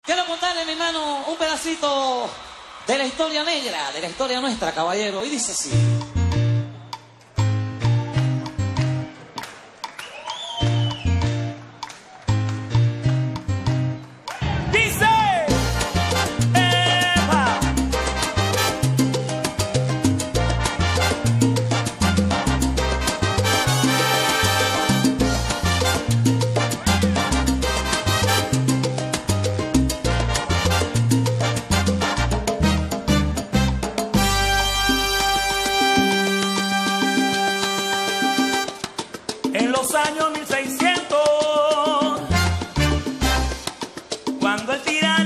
Quiero contarle, mi hermano, un pedacito de la historia negra, de la historia nuestra, caballero. Y dice así. En los años 1600, cuando el tirano